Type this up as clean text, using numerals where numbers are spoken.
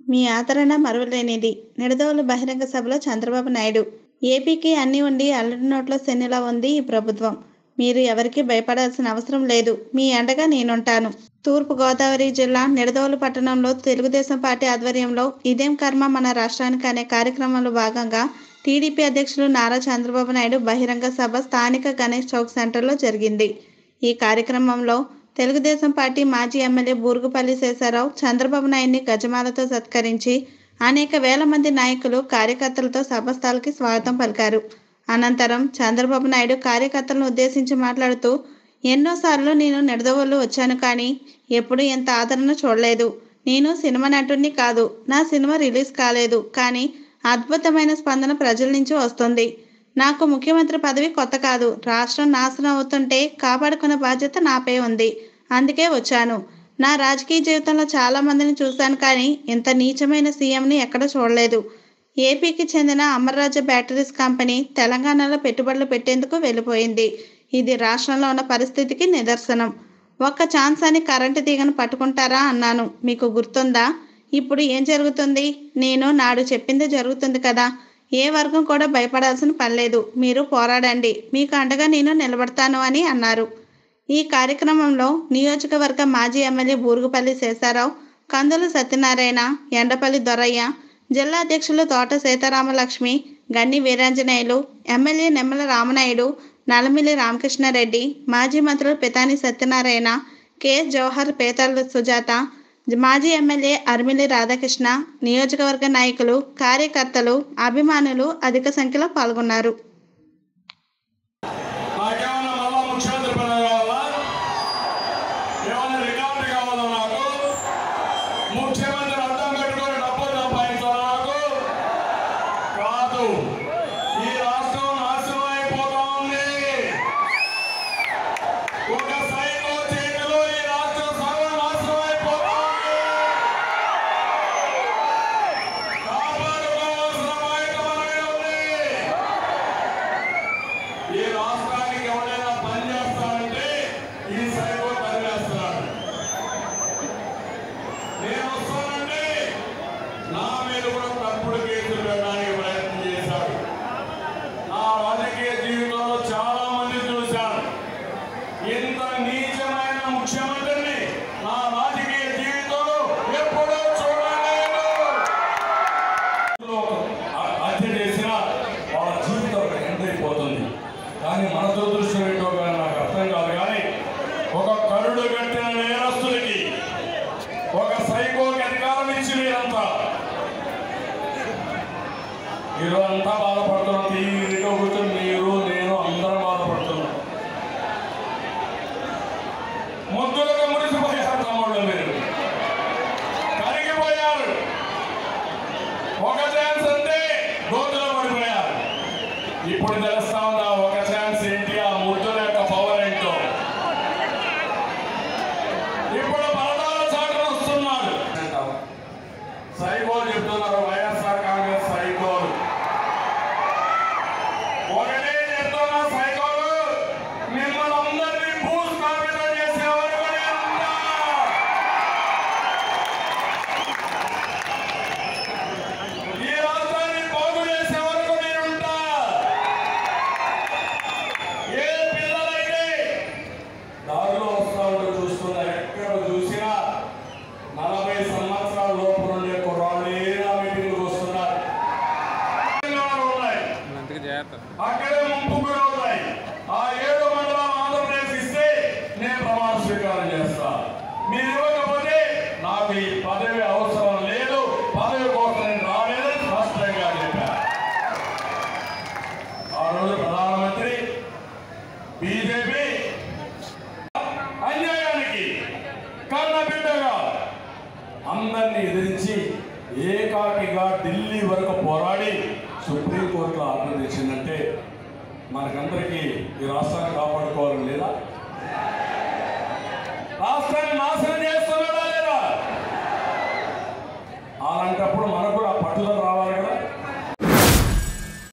మీ ఆదరణ మరువలేనిది. నిడదవోలు బహిరంగ సభలో చంద్రబాబు నాయుడు. ఏపీకి అన్నీ ఉండి అల్లుడి నోట్లో శనిలా ఉంది ఈ ప్రభుత్వం. మీరు ఎవరికీ భయపడాల్సిన అవసరం లేదు. మీ అండగా నేనుంటాను. తూర్పుగోదావరి జిల్లా నిడదవోలు పట్టణంలో తెలుగుదేశం పార్టీ ఆధ్వర్యంలో ఇదేం కర్మ మన రాష్ట్రానికి అనే కార్యక్రమంలో భాగంగా టీడీపీ అధ్యక్షులు నారా చంద్రబాబు నాయుడు బహిరంగ సభ స్థానిక గణేష్ చౌక్ సెంటర్లో జరిగింది. ఈ కార్యక్రమంలో తెలుగుదేశం పార్టీ మాజీ ఎమ్మెల్యే బూరుగుపల్లి శేషారావు చంద్రబాబు నాయుడిని గజమాలతో సత్కరించి అనేక వేల మంది నాయకులు కార్యకర్తలతో సభస్థలికి స్వాగతం పలికారు. అనంతరం చంద్రబాబు నాయుడు కార్యకర్తలను ఉద్దేశించి మాట్లాడుతూ, ఎన్నోసార్లు నేను నిడదవోలు వచ్చాను కానీ ఎప్పుడూ ఎంత ఆదరణ చూడలేదు. నేను సినిమా నటుడిని కాదు, నా సినిమా రిలీజ్ కాలేదు, కానీ అద్భుతమైన స్పందన ప్రజల నుంచి వస్తుంది. నాకు ముఖ్యమంత్రి పదవి కొత్త కాదు. రాష్ట్రం నాశనం అవుతుంటే కాపాడుకునే బాధ్యత నాపై ఉంది. అందుకే వచ్చాను. నా రాజకీయ జీవితంలో చాలా మందిని చూశాను కానీ ఇంత నీచమైన సీఎంని ఎక్కడా చూడలేదు. ఏపీకి చెందిన అమర్రాజా బ్యాటరీస్ కంపెనీ తెలంగాణలో పెట్టుబడులు పెట్టేందుకు వెళ్ళిపోయింది. ఇది రాష్ట్రంలో ఉన్న పరిస్థితికి నిదర్శనం. ఒక్క ఛాన్స్ అని కరెంటు తీగను పట్టుకుంటారా అన్నాను. మీకు గుర్తుందా? ఇప్పుడు ఏం జరుగుతుంది? నేను నాడు చెప్పిందే జరుగుతుంది కదా. ఏ వర్గం కూడా భయపడాల్సిన పనిలేదు. మీరు పోరాడండి, మీకు అండగా నేను నిలబడతాను అని అన్నారు. ఈ కార్యక్రమంలో నియోజకవర్గ మాజీ ఎమ్మెల్యే బూరుగుపల్లి శేషారావు, కందుల సత్యనారాయణ, ఎండపల్లి దొరయ్య, జిల్లా అధ్యక్షులు తోట సీతారామలక్ష్మి, గన్ని వీరాంజనేయులు, ఎమ్మెల్యే నిమ్మల రామనాయుడు, నల్లమిల్లి రామకృష్ణారెడ్డి, మాజీ మంత్రులు పితాని సత్యనారాయణ, కె జవహర్, పేతల సుజాత, మాజీ ఎమ్మెల్యే అరిమిల్లి రాధాకృష్ణ, నియోజకవర్గ నాయకులు, కార్యకర్తలు, అభిమానులు అధిక సంఖ్యలో పాల్గొన్నారు. కానీ మన దురదృష్టం ఏంటో కానీ నాకు అర్థం కాదు. కానీ ఒక కరుడు కట్టిన నేరస్తులకి, ఒక సైకోకి అధికారం ఇచ్చి మీరంతా ఈరోజంతా బాధపడుతున్నాం. తీరిగా కూర్చొని మీరు నేను అందరం బాధపడుతున్నాం. ముద్దులుగా మురిసిపోయారు తమ్ముళ్ళు, మీరు కరిగిపోయారు. ఒక ఛాన్స్ అంటే గోతులో పడిపోయారు. ఇప్పుడు తెలుస్తా ఉందా ఒక ఛాన్స్ ఏంటి, ఆ ముద్దుల యొక్క పవర్ ఏంటో. ఇప్పుడు పరదాల చాటున వస్తున్నారు. సైకోలు చెప్తున్నారు, వైఎస్ఆర్ కాంగ్రెస్ సైకోలు. ఒకటే చెప్తున్నా, సైకోలు మిమ్మల్ని అందరినీ భూస్థాపితం చేసేవారు ఈ రాష్ట్రాన్ని బాగు చేసే వరకు నేనుంటా. ఏ పిల్లలైతే దారిలో వస్తా ఉంటే చూస్తున్నా, ఎక్కడ చూసినా 40 సంవత్సరాల లోపు నుండే కుర్రాళ్ళే నా మీటింగ్కి వస్తున్నారు. అక్కడే ముంపు కూడా ఉన్నాయి. ఆ 7 మండలం ఆంధ్రప్రదేశ్ ఇస్తే నేను ప్రమాణ స్వీకారం చేస్తా. మీరు ఇవ్వకపోతే నాకు ఈ పదవి అవసరం లేదు, పదవి కోసం నేను రాలేదని స్పష్టంగా చెప్పారు. ఆ రోజు ప్రధానమంత్రి బీజేపీ అన్యాయానికి కన్నబిడ్డగా అందరినీ ఎదిరించి ఏకాకిగా ఢిల్లీ వరకు పోరాడి సుప్రీంకోర్టులో ఆర్డర్ తెచ్చిందంటే మనకందరికీ ఈ రాష్ట్రాన్ని కాపాడుకోవాలని లేదా? రాష్ట్రాన్ని నాశనం చేస్తున్నాడా లేదా? అలాంటప్పుడు మనకు కూడా పట్టుదల రావాలి కదా.